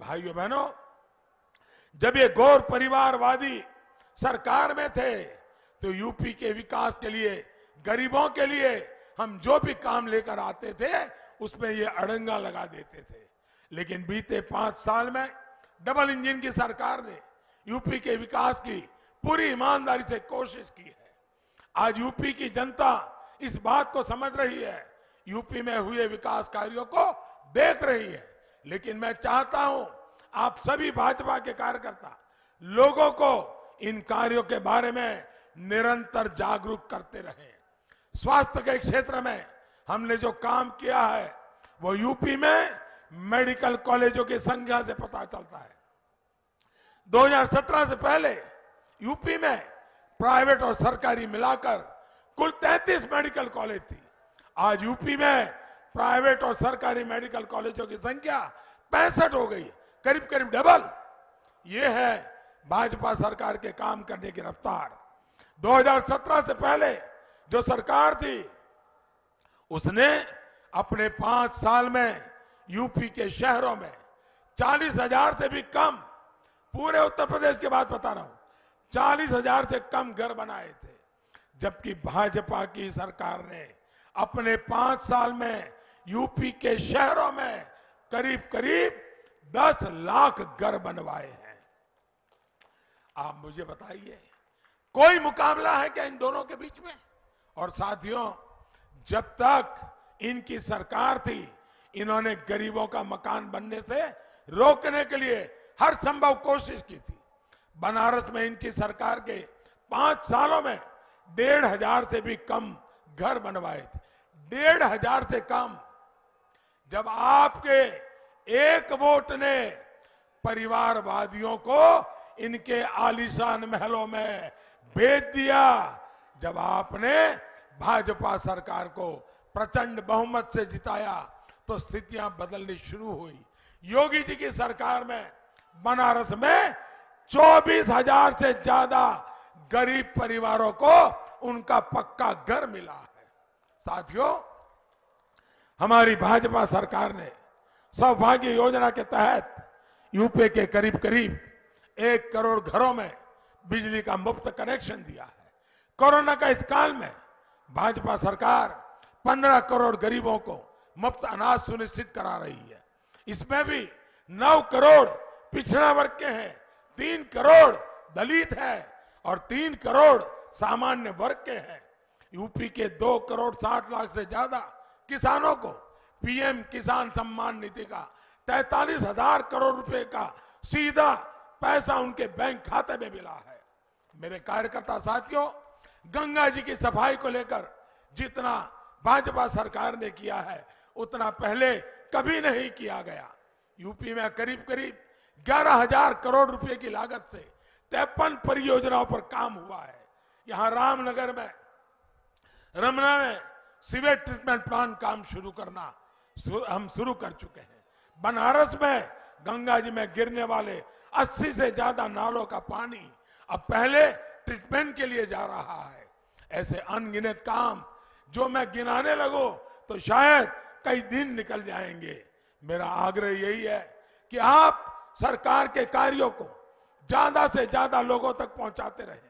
भाइयों बहनों, जब ये गौर परिवारवादी सरकार में थे तो यूपी के विकास के लिए, गरीबों के लिए हम जो भी काम लेकर आते थे उसमें ये अड़ंगा लगा देते थे। लेकिन बीते 5 साल में डबल इंजन की सरकार ने यूपी के विकास की पूरी ईमानदारी से कोशिश की है। आज यूपी की जनता इस बात को समझ रही है, यूपी में हुए विकास कार्यों को देख रही है। लेकिन मैं चाहता हूं आप सभी भाजपा के कार्यकर्ता लोगों को इन कार्यों के बारे में निरंतर जागरूक करते रहें। स्वास्थ्य के क्षेत्र में हमने जो काम किया है वो यूपी में मेडिकल कॉलेजों की संख्या से पता चलता है। 2017 से पहले यूपी में प्राइवेट और सरकारी मिलाकर कुल 33 मेडिकल कॉलेज थी। आज यूपी में प्राइवेट और सरकारी मेडिकल कॉलेजों की संख्या 65 हो गई, करीब करीब डबल। ये है भाजपा सरकार के काम करने की रफ्तार। 2017 से पहले जो सरकार थी उसने अपने 5 साल में यूपी के शहरों में 40,000 से भी कम, पूरे उत्तर प्रदेश की बात बता रहा हूं, 40,000 से कम घर बनाए थे। जबकि भाजपा की सरकार ने अपने 5 साल में यूपी के शहरों में करीब करीब 10 लाख घर बनवाए हैं। आप मुझे बताइए, कोई मुकाबला है क्या इन दोनों के बीच में? और साथियों, जब तक इनकी सरकार थी इन्होंने गरीबों का मकान बनने से रोकने के लिए हर संभव कोशिश की थी। बनारस में इनकी सरकार के 5 सालों में 1,500 से भी कम घर बनवाए थे, 1,500 से कम। जब आपके एक वोट ने परिवारवादियों को इनके आलीशान महलों में भेज दिया, जब आपने भाजपा सरकार को प्रचंड बहुमत से जिताया तो स्थितियां बदलनी शुरू हुई। योगी जी की सरकार में बनारस में 24,000 से ज्यादा गरीब परिवारों को उनका पक्का घर मिला है। साथियों, हमारी भाजपा सरकार ने सौभाग्य योजना के तहत यूपी के करीब करीब 1 करोड़ घरों में बिजली का मुफ्त कनेक्शन दिया है। कोरोना का इस काल में भाजपा सरकार 15 करोड़ गरीबों को मुफ्त अनाज सुनिश्चित करा रही है। इसमें भी 9 करोड़ पिछड़ा वर्ग के हैं, 3 करोड़ दलित हैं और 3 करोड़ सामान्य वर्ग के हैं। यूपी के 2 करोड़ 60 लाख से ज्यादा किसानों को पीएम किसान सम्मान निधि का 43,000 करोड़ रुपए का सीधा पैसा उनके बैंक खाते में मिला है। मेरे कार्यकर्ता साथियों, गंगा जी की सफाई को लेकर जितना भाजपा सरकार ने किया है उतना पहले कभी नहीं किया गया। यूपी में करीब करीब 11,000 करोड़ रुपए की लागत से 53 परियोजनाओं पर काम हुआ है। यहां रामनगर में, रमना में सीवेज ट्रीटमेंट प्लांट काम शुरू करना हम शुरू कर चुके हैं। बनारस में गंगा जी में गिरने वाले 80 से ज्यादा नालों का पानी अब पहले ट्रीटमेंट के लिए जा रहा है। ऐसे अनगिनत काम जो मैं गिनाने लगूं तो शायद कई दिन निकल जाएंगे। मेरा आग्रह यही है कि आप सरकार के कार्यों को ज्यादा से ज्यादा लोगों तक पहुंचाते रहें।